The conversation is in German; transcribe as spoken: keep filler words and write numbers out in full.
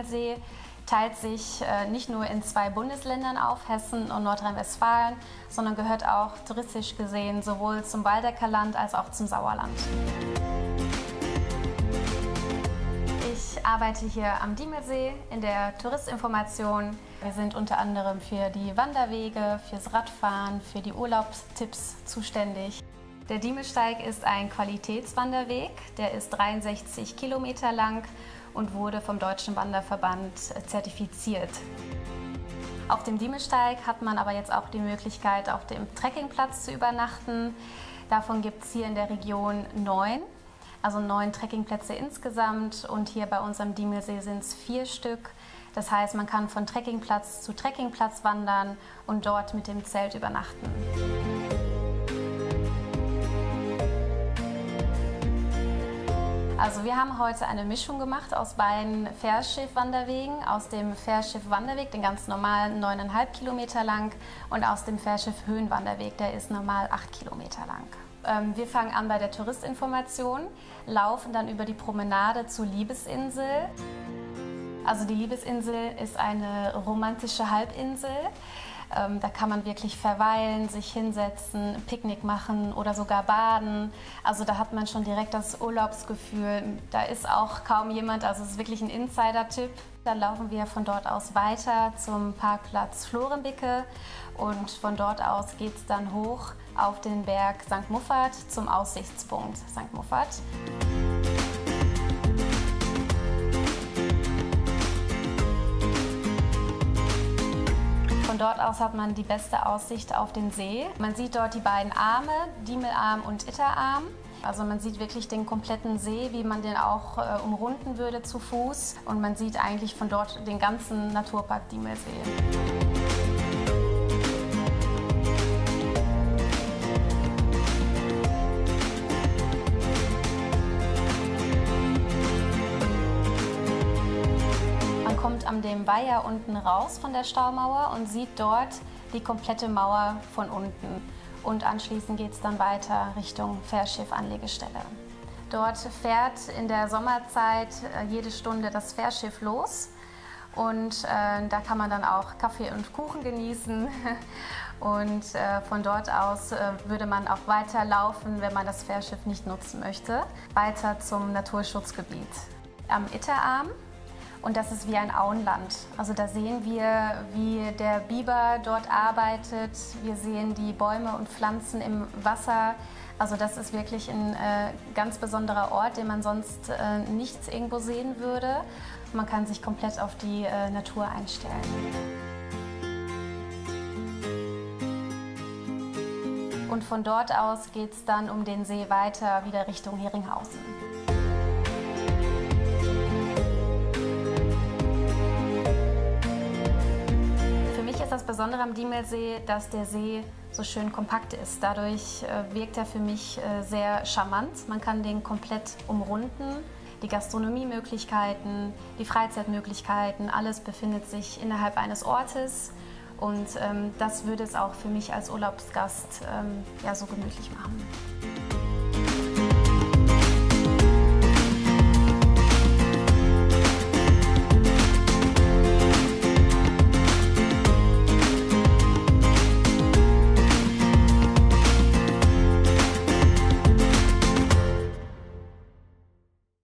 Diemelsee teilt sich äh, nicht nur in zwei Bundesländern auf, Hessen und Nordrhein-Westfalen, sondern gehört auch touristisch gesehen sowohl zum Waldecker Land als auch zum Sauerland. Ich arbeite hier am Diemelsee in der Touristinformation. Wir sind unter anderem für die Wanderwege, fürs Radfahren, für die Urlaubstipps zuständig. Der Diemelsteig ist ein Qualitätswanderweg, der ist dreiundsechzig Kilometer lang und wurde vom Deutschen Wanderverband zertifiziert. Auf dem Diemelsteig hat man aber jetzt auch die Möglichkeit, auf dem Trekkingplatz zu übernachten. Davon gibt es hier in der Region neun, also neun Trekkingplätze insgesamt, und hier bei uns am Diemelsee sind es vier Stück. Das heißt, man kann von Trekkingplatz zu Trekkingplatz wandern und dort mit dem Zelt übernachten. Also wir haben heute eine Mischung gemacht aus beiden Fährschiff-Wanderwegen, aus dem Fährschiff-Wanderweg, den ganz normalen neuneinhalb Kilometer lang, und aus dem Fährschiff-Höhenwanderweg, der ist normal acht Kilometer lang. Ähm, wir fangen an bei der Touristinformation, laufen dann über die Promenade zur Liebesinsel. Also die Liebesinsel ist eine romantische Halbinsel. Ähm, da kann man wirklich verweilen, sich hinsetzen, Picknick machen oder sogar baden. Also da hat man schon direkt das Urlaubsgefühl. Da ist auch kaum jemand, also es ist wirklich ein Insider-Tipp. Dann laufen wir von dort aus weiter zum Parkplatz Florenbicke und von dort aus geht es dann hoch auf den Berg Sankt Muffat zum Aussichtspunkt Sankt Muffat. Von dort aus hat man die beste Aussicht auf den See. Man sieht dort die beiden Arme, Diemelarm und Itterarm. Also man sieht wirklich den kompletten See, wie man den auch äh, umrunden würde zu Fuß. Und man sieht eigentlich von dort den ganzen Naturpark Diemelsee. Kommt an dem Weiher unten raus von der Staumauer und sieht dort die komplette Mauer von unten. Und anschließend geht es dann weiter Richtung Fährschiff-Anlegestelle. Dort fährt in der Sommerzeit jede Stunde das Fährschiff los und äh, da kann man dann auch Kaffee und Kuchen genießen. Und äh, von dort aus äh, würde man auch weiterlaufen, wenn man das Fährschiff nicht nutzen möchte, weiter zum Naturschutzgebiet am Itterarm. Und das ist wie ein Auenland. Also da sehen wir, wie der Biber dort arbeitet. Wir sehen die Bäume und Pflanzen im Wasser. Also das ist wirklich ein äh, ganz besonderer Ort, den man sonst äh, nicht irgendwo sehen würde. Man kann sich komplett auf die äh, Natur einstellen. Und von dort aus geht es dann um den See weiter wieder Richtung Heringhausen. Das Besondere am Diemelsee, dass der See so schön kompakt ist. Dadurch äh, wirkt er für mich äh, sehr charmant. Man kann den komplett umrunden. Die Gastronomiemöglichkeiten, die Freizeitmöglichkeiten, alles befindet sich innerhalb eines Ortes. Und ähm, das würde es auch für mich als Urlaubsgast ähm, ja, so gemütlich machen.